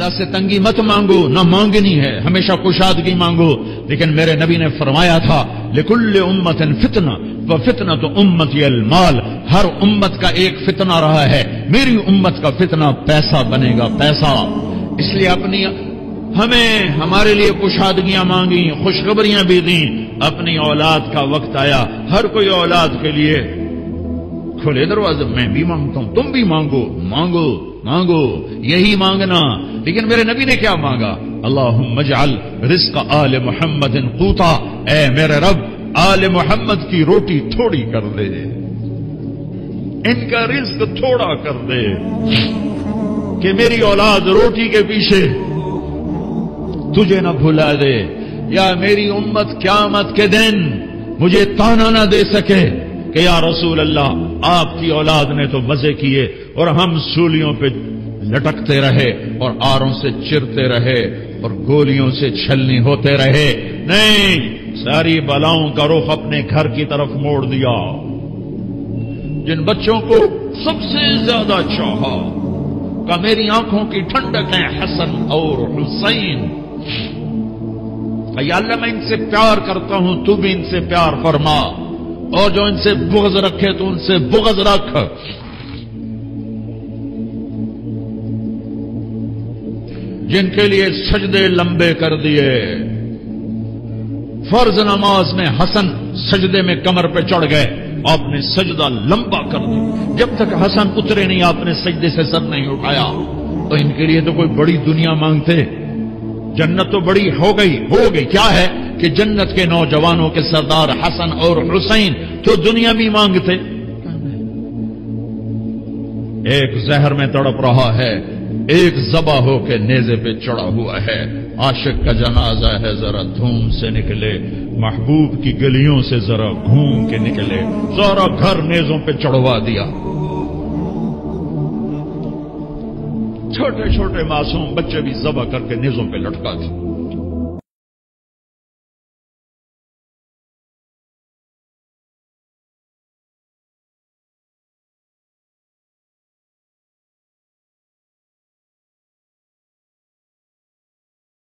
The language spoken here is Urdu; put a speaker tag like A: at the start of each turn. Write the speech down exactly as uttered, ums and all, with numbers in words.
A: اللہ سے تنگی مت مانگو، نہ مانگنی ہے، ہمیشہ کشادگی مانگو. لیکن میرے نبی نے فرمایا تھا لکل امت فتنہ وفتنۃ امتی المال، ہر امت کا ایک فتنہ رہا ہے، میری امت کا فتنہ پیسہ بنے گا، پیسہ. اس لیے اپنی ہمیں ہمارے لیے کشادگیاں مانگی، خوشخبریاں بھی دیں. اپنی اولاد کا وقت آیا، ہر کوئی اولاد کے لیے کھلے دروازے. میں بھی مانگتا ہوں، تم بھی مانگو مانگو مانگو، یہی مانگنا. لیکن میرے نبی نے کیا مانگا؟ اللہم اجعل رزق آل محمد قوتا، اے میرے رب آل محمد کی روٹی تھوڑی کر دے، ان کا رزق تھوڑا کر دے کہ میری اولاد روٹی کے پیچھے تجھے نہ بھلا دے، یا میری امت قیامت کے دن مجھے تانا نہ دے سکے کہ یا رسول اللہ آپ کی اولاد نے تو مزے کیے اور ہم سولیوں پہ لٹکتے رہے اور آروں سے چرتے رہے اور گولیوں سے چھلنی ہوتے رہے. نہیں، ساری بلاؤں کا رخ اپنے گھر کی طرف موڑ دیا. جن بچوں کو سب سے زیادہ چاہا کہ میری آنکھوں کی ٹھنڈک ہیں حسن اور حسین، یا اللہ میں ان سے پیار کرتا ہوں، تو بھی ان سے پیار فرما، اور جو ان سے بغض رکھے تو ان سے بغض رکھ. جن کے لیے سجدے لمبے کر دیے، فرض نماز میں حسن سجدے میں کمر پہ چڑھ گئے، آپ نے سجدہ لمبا کر دیا، جب تک حسن اترے نہیں آپ نے سجدے سے سر نہیں اٹھایا. تو ان کے لیے تو کوئی بڑی دنیا مانگتے، جنت تو بڑی ہو گئی ہو گئی کیا ہے کہ جنت کے نوجوانوں کے سردار حسن اور حسین تو دنیا بھی مانگتے. ایک زہر میں تڑپ رہا ہے، ایک ذبح ہو کے نیزے پہ چڑھا ہوا ہے. عاشق کا جنازہ ہے، ذرا دھوم سے نکلے، محبوب کی گلیوں سے ذرا گھوم کے نکلے، سارا گھر نیزوں پہ چڑھوا دیا. چھوٹے چھوٹے معصوم بچے بھی ذبح کر کے نیزوں پہ لٹکا دی.